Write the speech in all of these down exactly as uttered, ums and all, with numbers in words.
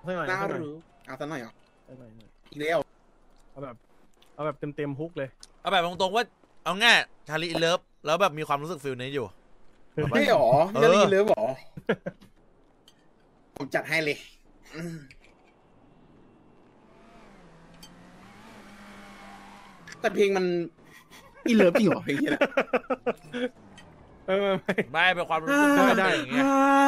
สักหน่อยน่าสักหน่อยรู้เอาสักหน่อยเหรอสักหน่อยหน่อยอีกแล้วเอาแบบเอาแบบเต็มเต็มๆฮุกเลยเอาแบบตรงๆว่าเอาง่ายชาลีเลิฟแล้วแบบมีความรู้สึกฟิลนี้อยู่ไม่หรอเออจะรีเลยหรอผมจัดให้เลยอืมแต่เพลงมันอีเลิฟจริงเหรอเพลงนี้แหละเออไม่ไม่เป็นความรู้สึกได้ที่ได้เป็นอย่างเงี้ย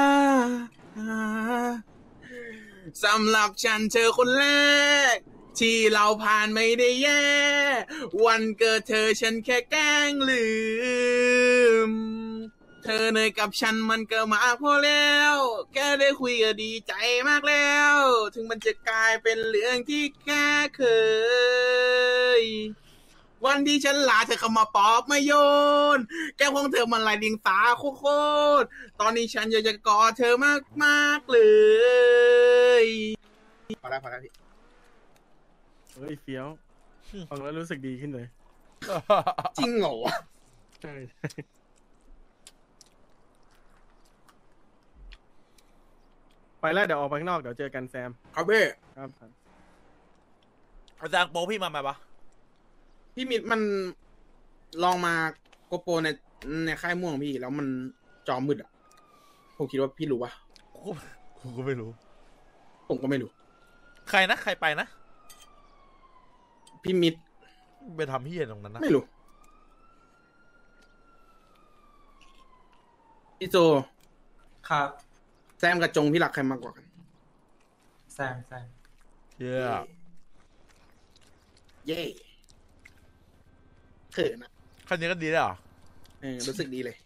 สำหรับฉันเธอคนแรก ที่เราผ่านไม่ได้แย่ วันเกิดเธอฉันแค่แกล้งลืม เธอเนยกับฉันมันก็มากพอแล้ว แค่ได้คุยก็ดีใจมากแล้ว ถึงมันจะกลายเป็นเรื่องที่แค่เคย วันที่ฉันลาเธอเข้ามาปอบมาโยน แก้วของเธอมันลายเลียงสาโคตรตอนนี้ฉันอยากจะกอดเธอมากมากๆเลยพอแล้วพอแล้วพี่เฮ้ยเฟี้ยวฟังแล้วรู้สึกดีขึ้นเลยจริงเหรอวะใช่ไปแล้วเดี๋ยวออกไปข้างนอกเดี๋ยวเจอกันแซมครับพี่ครับครับอาจารย์โป๊พี่มาไหมปะพี่มิดมันลองมาโกโปรในในค่ายม่วงพี่แล้วมันจอมืดอ่ะผมคิดว่าพี่รู้ปะกูกูก็ไม่รู้ผมก็ไม่รู้ใครนะใครไปนะพี่มิดไปทำพี่ตรงนั้นนะไม่รู้พี่โจครับแซมกับจงพี่รักใครมากกว่ากันแซมแซมเชี่ยเย่เขินอ่ะคันนี้ก็ดีแล้วเหรอเออรู้สึกดีเลย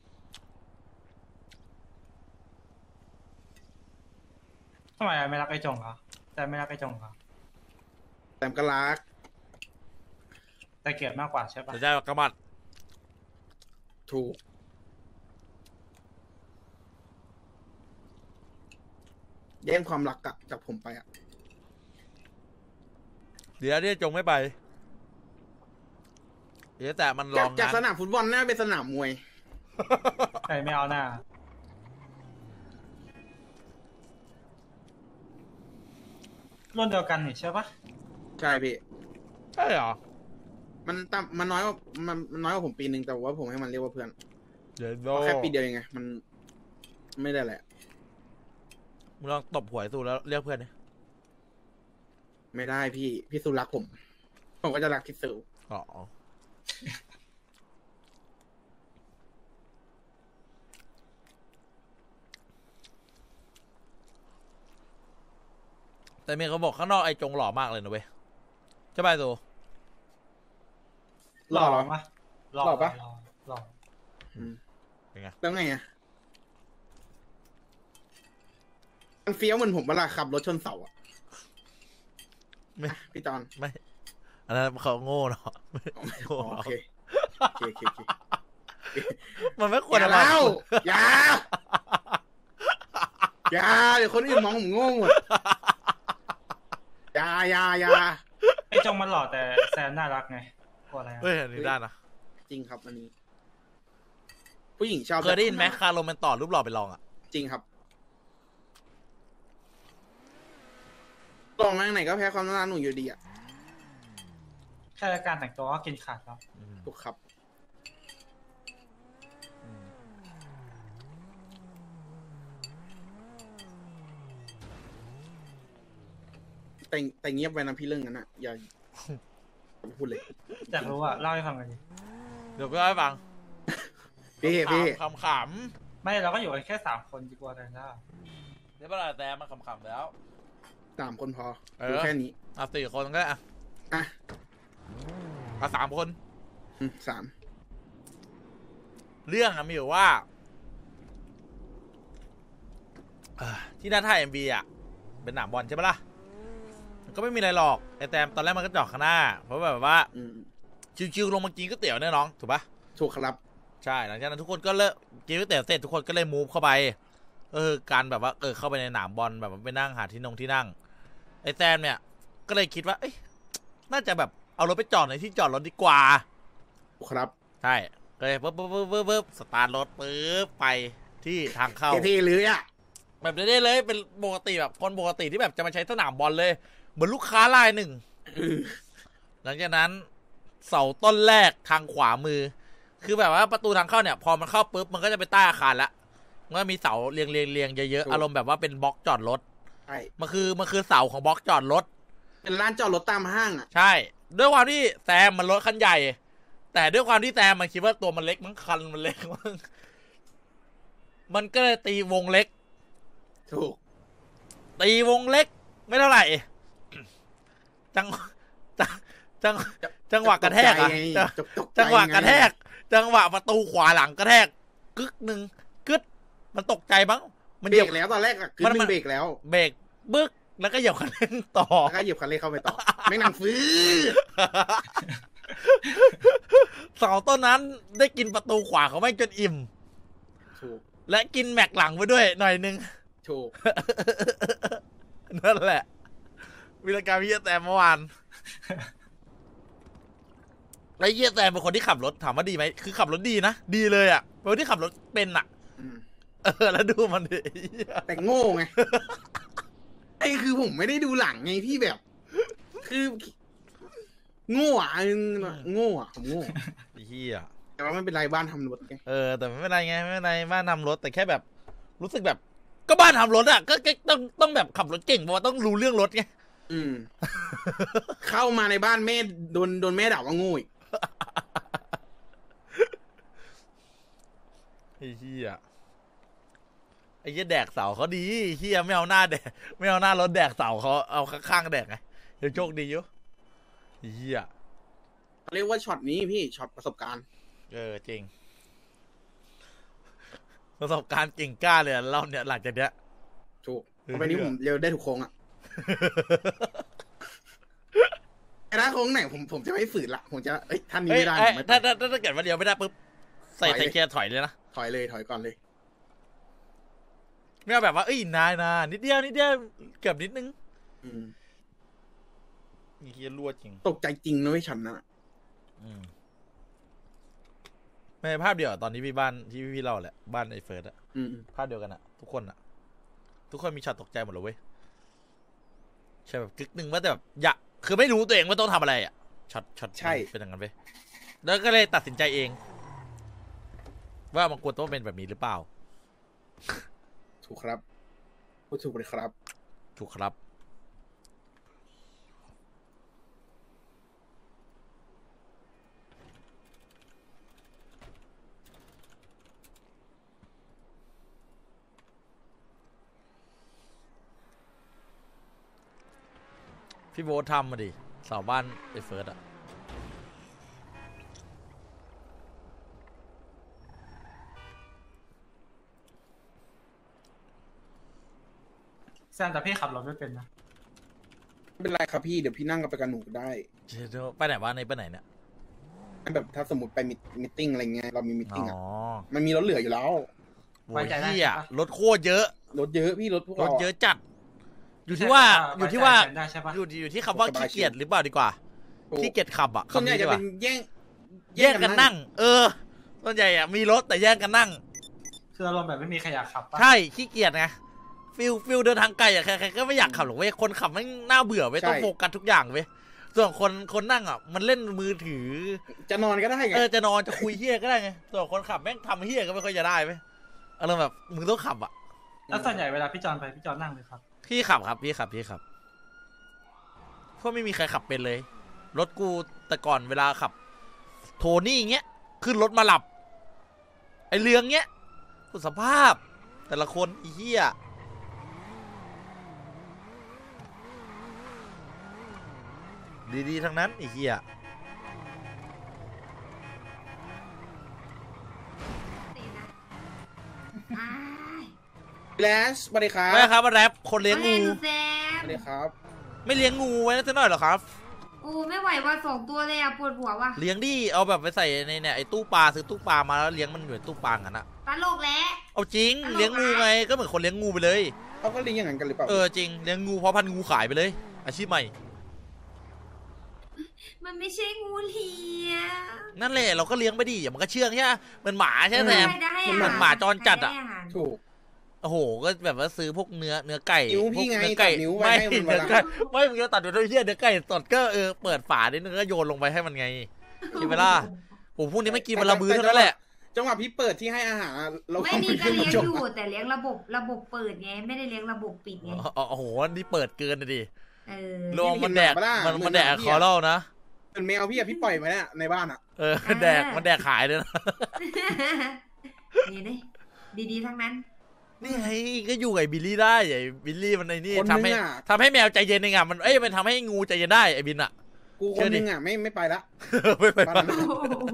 ทำไมไม่รักไอ้จงเหรอแซมไม่รักไอ้จงเหรอแซมก็รักแต่เกลียดมากกว่าใช่ปะแต่ใจกระมัดถูกแย่งความรักอะจากผมไปอะเดี๋ยวที่จงไม่ไปเดี๋ยวแต่มันลจากองจากงานสนามฟุตบอลน่าเป็นสนามมวยใครไม่เอาหน้ารุ่นเดียวกันนี่ใช่ปะใช่พี่ใช่เหรอมันต่ำมันน้อยกว่ามันมันน้อยกว่าผมปีหนึ่งแต่ว่าผมให้มันเรียกว่าเพื่อนเดี๋ยวโดเพราะแค่ปีเดียวเองไงมันไม่ได้แหละมึงลองตบหัวไอ้ตู้แล้วเรียกเพื่อนดิไม่ได้พี่พี่สุรักผม ผมก็จะรักพี่สุอ๋อแต่เมียเขาบอกข้างนอกไอ้จงหล่อมากเลยนะเว้ยใช่ป่ะตูหล่อเหรอปะหล่อหล่อปะหล่อหล่ออืมเป็นไงแล้วไงอะมันเฟี้ยวเหมือนผมเวลาขับรถชนเสาอะไม่พี่จอนไม่อันนั้นเขาโง่เนาะไม่โง่อ๋อเนาะโอเคโอเคโอเคโอเคมันไม่คอวรย่าอะไรเล่าอย่าอย่าเดี๋ยวคนอื่นมองผมโง่หมดอย่าอย่าอย่าไอ้จงมันหล่อแต่แซมน่ารักไงกลัวอะไรอะเฮ้ยอันนี้ได้นะจริงครับอันนี้ ผู้หญิงชอบเคยได้ยินไหมคาร์โลมันต่อรูปหล่อไปลองอ่ะจริงครับลองมาไหนก็แพ้ความน่ารักหนูอยู่ดีอ่ะแค่การแต่งตัวก็กินขาดแล้วถูกครับแต่แต่เงียบไว้นะพี่เรื่องนั้นอ่ะอย่าอย่าพูดเลยอยากรู้อะเล่าให้ฟังหน่อยดิเดี๋ยวก็ให้ฟังพี่พี่ขำขำไม่เราก็อยู่กันแค่สามคนดีกว่าแต่ละๆเดี๋ยวเวลาแต่มันขำขำๆแล้วสามคนพอเออดูแค่นี้อ่ะสี่คนก็ได้อ่ะอ่ะอ่ะสามคนอืมสามเรื่องอะมีอยู่ว่าเอ่อที่หน้าท่าเอ็มบีอ่ะเป็นหนามบอลใช่ปะล่ะมันก็ไม่มีอะไรหรอกไอแตมตอนแรกมันก็จอดข้างหน้า เพราะแบบว่าอืมชิวๆลงมากินก๋วยเตี๋ยวเนี่ยน้องถูกปะถูกครับใช่หลังจากนั้นทุกคนก็เลิกกินก๋วยเตี๋ยวเสร็จทุกคนก็เลยมูฟเข้าไปเออการแบบว่าเออเข้าไปในหนามบอลแบบว่าไปนั่งหาที่นงที่นั่งไอ้แซมเนี่ยก็เลยคิดว่าเอ้ยน่าจะแบบเอารถไปจอดในที่จอดรถดีกว่าครับใช่ก็เลยปึ๊บปึ๊บปึ๊บปึ๊บปึ๊บสตาร์ทรถปึ๊บไปที่ทางเข้าเท่ๆเลยอ่ะเแบบนี้เลยเป็นปกติแบบคนปกติที่แบบจะมาใช้สนามบอลเลยเหมือนลูกค้ารายหนึ่งหลังจากนั้นเสาต้นแรกทางขวามือคือแบบว่าประตูทางเข้าเนี่ยพอมันเข้าปุ๊บมันก็จะไปใต้อาคารละมันก็มีเสาเรียงเรียงเรียงเยอะๆอารมณ์แบบว่าเป็นบล็อกจอดรถใช่มันคือมันคือเสาของบล็อกจอดรถเป็นร้านจอดรถตามห้างอ่ะใช่ด้วยความที่แซมมันรถคันใหญ่แต่ด้วยความที่แซมมันคิดว่าตัวมันเล็กมันคันมันเล็กมันมันก็เลยตีวงเล็กถูกตีวงเล็กไม่เท่าไหร่จังจังจังจังหวะกระแทกอะจังหวะกระแทกจังหวะประตูขวาหลังกระแทกกึกหนึ่งกึดมันตกใจบ้างมันเหยียบแล้วตอนแรกอะคือมันเบรกแล้วเบรกบึกแล้วก็เหยียบคันเร่งต่อแล้วก็เหยียบคันเร่งเข้าไปต่อไม่นั่งฟื้นเสาต้นนั้นได้กินประตูขวาเขาไม่จนอิ่มถูกและกินแม็กหลังไปด้วยหน่อยนึงถูกนั่นแหละวิรกรรมเยี่ยแต่เมื่อวานแล้วเยี่ยแต่เป็นคนที่ขับรถถามว่าดีไหมคือขับรถดีนะดีเลยอ่ะเป็นคนที่ขับรถเป็นอ่ะเออแล้วดูมันดิแต่โง่ไงไอ้คือผมไม่ได้ดูหลังไงพี่แบบคือโง่อ่ะโง่อ่ะผมโง่เฮียแต่ว่าไม่เป็นไรบ้านทำรถไงเออแต่ไม่เป็นไรไงไม่เป็นไรบ้านทำรถแต่แค่แบบรู้สึกแบบก็บ้านทำรถอ่ะก็ต้องต้องแบบขับรถเก่งเพราะว่าต้องรู้เรื่องรถไงอืมเข้ามาในบ้านแม่โดนโดนแม่ด่าว่าโง่อีกไอ้เหี้ยไอ้เหี้ยแดกเสาเขาดีเหี้ยไม่เอาหน้าแดกไม่เอาหน้ารถแดกเสาเขาเอาข้างๆแดกไงเดี๋ยวโชคดีอยู่เหี้ยเรียกว่าช็อตนี้พี่ช็อตประสบการณ์เออจริงประสบการณ์เก่งกล้าเลยเราเนี่ยหลังจากเนี้ยถูกวันนี้ผมเร็วได้ถูกโค้งอ่ะไอ้ด้านโค้งไหนผมผมจะไม่ฝืนละผมจะเอ้ยท่านนี้ไม่ได้ถ้าถ้าถ้าเกิดว่าเดียวไม่ได้ปุ๊บใส่ใส่เกียร์ถอยเลยนะถอยเลยถอยก่อนเลยไม่เอาแบบว่าเอ้ยนายนานิดเดียวนิดเดียวเกือบนิดนึงอืมมีเกียร์รั่วจริงตกใจจริงนะไอ้ฉันนะอืมไม่ภาพเดียวตอนที่พี่บ้านที่พี่เล่าแหละบ้านไอ้เฟิร์สอะภาพเดียวกันอะทุกคนอะทุกคนมีช็อตตกใจหมดเลยเว้ยใช่แบบกึกหนึ่งว่าแต่แบบอยากคือไม่รู้ตัวเองว่าต้องทำอะไรอะช็อตช็อตใช่เป็นอย่างนั้นไปแล้วก็เลยตัดสินใจเองว่ามันควรต้องเป็นแบบนี้หรือเปล่าถูกครับพูดถูกเลยครับถูกครับพี่โบ๊ททำมาดิเสาบ้านไอ้เฟิร์สอะแซมแต่พี่ขับรถไม่เป็นนะไม่เป็นไรครับพี่เดี๋ยวพี่นั่งกับไปกันหนูได้เดี๋ยวไปไหนวะในไปไหนเนี่ยแบบถ้าสมมติไปมิทติ้งอะไรเงี้ยเรามีมิทติ้งอ่ะมันมีรถเหลืออยู่แล้วโอ้ยพี่อะรถโคตรเยอะรถเยอะพี่รถพวกเรารถเยอะจัดอยู่ที่ว่าอยู่ที่ว่าอยู่อยู่ที่คำว่าขี้เกียจหรือเปล่าดีกว่าขี้เกียจขับอ่ะส่วนใหญ่จะเป็นแย่งแย่งกันนั่งเออส่วนใหญ่อ่ะมีรถแต่แย่งกันนั่งคืออารมณ์แบบไม่มีใครอยากขับใช่ขี้เกียจไงฟิลฟิลเดินทางไกลอ่ะใครๆก็ไม่อยากขับหรอกเว้ยคนขับไม่น่าเบื่อเว้ยต้องโฟกัสทุกอย่างเว้ยส่วนคนคนนั่งอ่ะมันเล่นมือถือจะนอนก็ได้ไงเออจะนอนจะคุยเฮี้ยก็ได้ไงส่วนคนขับแม่งทำเฮี้ยก็ไม่ค่อยจะได้เว้ยอารมณ์แบบมึงต้องขับอ่ะแล้วส่วนใหญ่เวลาพี่จอนไปพี่จอนนั่งเลยครับพี่ขับครับพี่ขับพี่ขับเพราะไม่มีใครขับเป็นเลยรถกูแต่ก่อนเวลาขับโทนี่เงี้ยขึ้นรถมาหลับไอเรืองเงี้ยสุดสภาพแต่ละคนอีเหี้ยดีๆทั้งนั้นอีเหี้ยแลสสวัสดีครับไม่ครับมาแรปคนเลี้ยงงูสวัสดีครับไม่เลี้ยงงูไว้สักหน่อยหรอครับโอ้ไม่ไหวว่าสองตัวเลยอะปวดหัวว่ะเลี้ยงดิเอาแบบไปใส่ในเนี่ยไอ้ตู้ปลาซื้อตู้ปลามาแล้วเลี้ยงมันอยู่ในตู้ปลากันอะตลกแล้วเอาจริงเลี้ยงงูไงก็เหมือนคนเลี้ยงงูไปเลยเขาก็เลี้ยงอย่างนั้นกันหรือเปล่าเออจริงเลี้ยงงูเพราะพันงูขายไปเลยอาชีพใหม่มันไม่ใช่งูเลี้ยงนั่นแหละเราก็เลี้ยงไปดิอย่ามันก็เชื่องใช่ไหมเหมือนหมาใช่ไหมเหมือนหมาจรจัดอะถูกโอ้โหก็แบบว่าซื้อพวกเนื้อเนื้อไก่นิ้วพี่ไงพวกเนื้อไก่ตัดนิ้วไว้ไม่ให้มันเนื้อเวลาไก่ไม่มึงก็ตัดอยู่ด้วยเหี้ยเนื้อไก่สดก็เออเปิดฝานิดนึงก็โยนลงไปให้มันไงใช่ไหมล่ะผมพวกนี้ไม่กินมันละมือเท่านั้นแหละจังหวะพี่เปิดที่ให้อาหารอะเราไม่นี่ก็ขึ้นเลี้ยงจอบ ยู่แต่เลี้ยงระบบระบบเปิดไงไม่ได้เลี้ยงระบบปิดไงอ๋อโอ้โหนี่เปิดเกินเลยดิเออลองมันแดกมันมันแดกคอเล่านะเป็นแมวพี่อะพี่ปล่อยมาเนี่ยในบ้านอะเออแดกมันแดกขายเลยนะนี่ดิดีๆทั้งนั้นนี่ไงก็อยู่กับไอ้บิลลี่ได้ไอ้บิลลี่มันไอ้นี่คนทำนึให้งอะทำให้แมวใจเย็นเองอะมันเอ้ยมันทำให้งูใจเย็นได้ไอ้บินอะกูคนนึงอะไม่ไม่ไปละไม่ไปบ้านบ้านนั้นอะ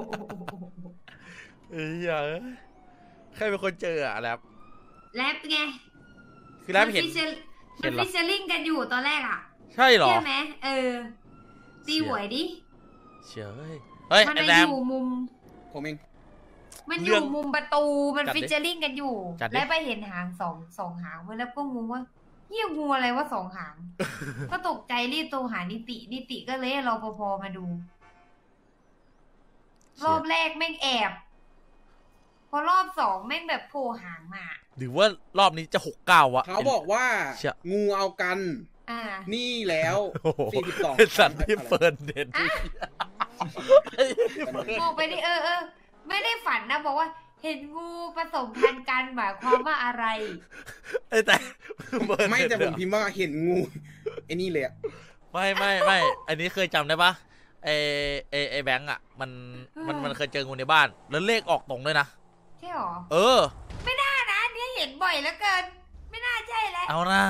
เอ้ยเหี้ยใครเป็นคนเจออะแรปแรปไงคือแรปเห็นมัฟิชเชอร์เห็มันนเหรอฟิชเชอร์ลิงกันอยู่ตอนแรกอ่ะใช่เหรอใช่ไหมเออตีหวยดิเชื่อเฮ้ยเฮ้ยมันไอ้น่ะแรอมยู่มุมผมเองมันอเรื่ยู่องมุมประตูมันจัดดิฟิชเชอร์ลิงกันอยู่จัดดิแล้วไปเห็นหางสองสองหางแล้วก็งงว่าเฮียงูอะไรว่าสอง หาง ก็ตกใจรีบโทรหานิตินิติก็เลยรอปภมาดู รอบแรกแม่งแอบ พอรอบสองแม่งแบบโผล่หางมาหรือว่ารอบนี้จะหกเก้าวะเขาบอกว่าเชี่ยงูเอากันอ่านี่แล้วโอ้โหสี่สิบสองไอ้สัตว์ที่เฟิร์นเด่นไอ้เฟิร์นมองไปดิเออเออไม่ได้ฝันนะ บอกว่า เห็นงูผสมพันธุ์กันหมายความว่าอะไรไอ้แต่เฟิร์นไม่แต่ผมเด่นพิมพ์ว่าเห็นงูไอ้นี่เลยอะไม่ไม่ไม่อันนี้เคยจำได้ปะไอ้ไอ้ไอ้แบงค์อะมันมันมันเคยเจองูในบ้าน แล้วเลขออกตรงด้วยนะใช่หรอเออไม่น่านะอันนี้เห็นบ่อยเหลือเกิน ไม่น่าใช่แล้วเอานะ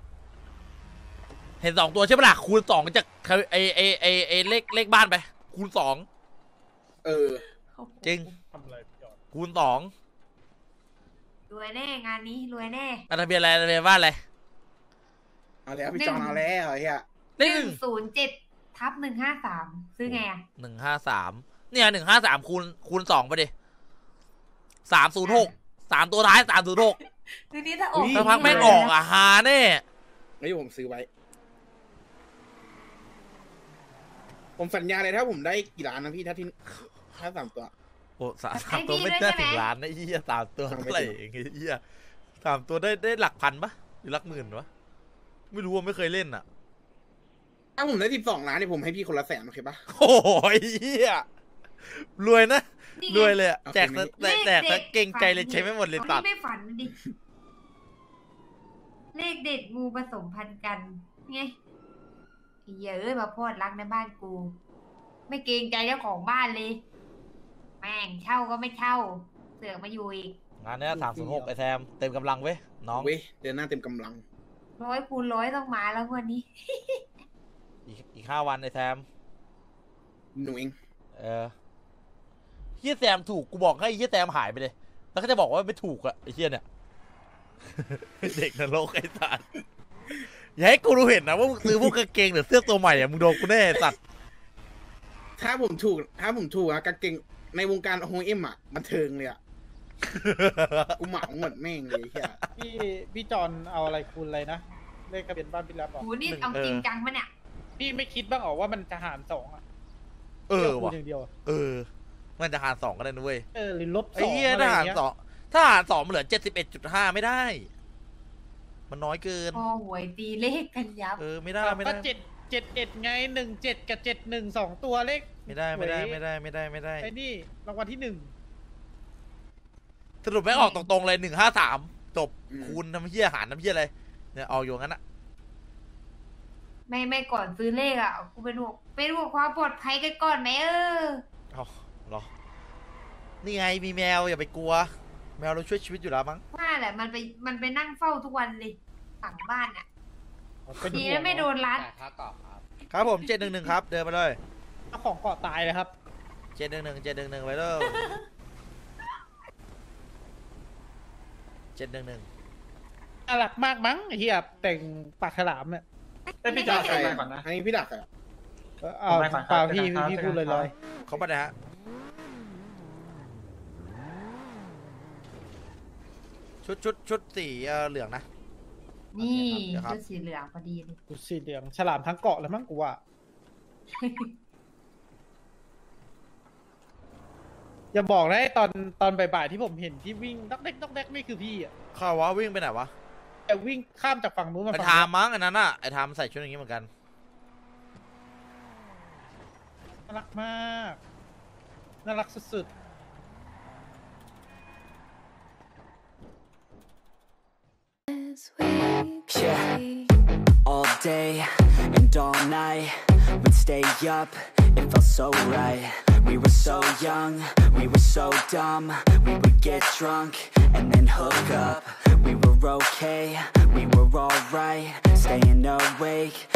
เห็นสองตัวใช่ปะล่ะคูณสองจากไอไอไอไอเลขเลขบ้านไป คูณสองเออจริงทำอะไรพี่จอดคูณสองรวยแน่งานนี้รวยแน่อันทะเบียนอะไรทะเบียนบ้านอะไรเอาแล้วพี่จอนเอาแล้วไอ้เหี้ยเลขหหนึ่นึ่งงศูนย์เจ็ดทับหนึ่งห้าสามซื้อไงอ่ะหนึ่งห้าสามเนี่ยหนึ่งห้าสามคูณคูณสองไปดิสามศูนย์หกสามตัวท้ายสามศูนย์หกทีนี้ถ้าออกสักพักแม่งออกอ่ะฮาแน่แล้วผมซื้อไว้ ผมสัญญาเลยถ้าผมได้กี่ล้านนะพี่ถ้าที่ถ้าสามตัวโอ้สามสามตัวไม่ได้ถึงล้านนะไอ้เหี้ยสามตัวเท่าไหร่เองไอ้เหี้ยสามตัวได้ได้หลักพันปะหรือหลักหมื่นวะไม่รู้ว่าไม่เคยเล่นอ่ะถ้าผมได้สิบสองล้านเนี่ยผมให้พี่คนละแสนโอเคปะโอ้ยเหี้ยรวยนะนี่ไงรวยเลยอะโอเคแจกซะแจกแจกซะเก่งใจเลยใช้ไม่หมดเลยอาตัดที่ไม่ฝันดิ เลขเด็ดงูผสมพันธุ์กันไงไอ้เหี้ยเอ้ยมาโพดรักในบ้านกู ไม่เกรงใจเจ้าของบ้านเลย แม่งเช่าก็ไม่เช่า เสือกมาอยู่อีกงานเนี้ยสามศูนย์หกไอแซมเต็มกำลังเว้ยน้องเว้ยเดือนหน้าเต็มกำลังร้อยคูณร้อยต้องมาแล้ววันนี้อีกอีกห้าวันไอแซมหนูเองเออเฮียแซมถูกกูบอกให้เฮียแซมหายไปเลย แล้วก็จะบอกว่าไม่ถูกอะไอเฮียเนี่ย เด็กนรกไอสัตว์อย่าให้กูรู้เห็นนะว่ามึงซื้อพวกกางเกงหรือเสื้อตัวใหม่อะมึงโดนกูแน่ไอ้สัตว์ถ้าผมถูก ถ้าผมถูกอะกางเกงในวงการโฮเอ็มอะบันเทิงเลยอะกูเหมาหมดแม่งเลยเฮียพี่พี่จอนเอาอะไรคูณอะไรนะเลขทะเบียนบ้านพี่รับบอกโหนี่เอาจริงจังปะเนี่ยพี่ไม่คิดบ้างเหรอว่ามันจะหารสองอ่ะเออคูณว่ะอย่างเดียวอะเออ มันจะหารสองก็ได้นะเว้ยเออหรือลบสไอ้องเหี้ยอะไรถ้าอหาย่าร งเงี้ยสองถ้าหารสองมันเหลือเจ็ดสิบเอ็ดจุดห้าไม่ได้ มันน้อยเกินพอหวยตีเลขกันยับเออไม่ได้ไม่ก็ได้เจ็ดเจ็ดเอ็ดไงหนึ่งเจ็ดกับเจ็ดหนึ่งสองตัวเลขไม่ได้ไม่ได้ไม่ได้ไม่ได้ไม่ได้ไอ้นี่รางวัลที่หนึ่งสรุปไม่ออกตรงๆเลยหนึ่งห้าสามจบคูณน้ำเหี้ยหารน้ำเหี้ยอะไรเนี่ยออกอยู่งั้นอะไม่ไม่ก่อนซื้อเลขอ่ะกูเป็นห่วงเป็นห่วงความปลอดภัยกันก่อนไหมเออเอาเหรอนี่ไงมีแมวอย่าไปกลัว แมวเราช่วยชีวิตอยู่แล้วมั้งว่าแหละมันไปมันไปนั่งเฝ้าทุกวันเลยฝั่งบ้านอ่ะเป็นดีห่วนะงไม่โดนรัดครับผมเจ็ดหนึ่งหนึ่งครับเดินมาเลยเจ้าของเกาะตายเลยครับเจ็ดหนึ่งหนึ่งเจ็ดหนึ่งหนึ่งไปเลยเจ็ดหนึ่งหนึ่งน่ารักมากมั้งไอ้เหี้ยแต่งปากฉลามเนี่ยเอ้ยพี่จอนใครส่งไปอะก่อนนะให้พี่ดักอะเออเอาผมไม่ฟังครับเปล่าพี่เป็นทางพี่เป็นพูดทางลอยเขาไปไหนฮะชุดชุดชุดสีเอ่อเหลืองนะนี่โอเคครับชุดสีเหลืองพอดีเลยๆดูสีเหลืองฉลามทั้งเกาะแล้วมั้งกูว่า อย่าบอกนะไอ้ตอนตอนบ่ายๆที่ผมเห็นที่วิ่งดอกเด็กดอกเด็กนี่คือพี่อ่ะข่าวว่าวิ่งไปไหนวะแต่วิ่งข้ามจากฝั่งนู้นมาไอ้ฝั่งทามนี้มั้งอันนั้นอ่ะไอ้ทามใส่ชุดอย่างนี้เหมือนกันน่ารักมากน่ารักสุด Yeah, all day and all night, we'd stay up, it felt so right. We were so young, we were so dumb, we would get drunk and then hook up. We were okay, we were alright, staying awake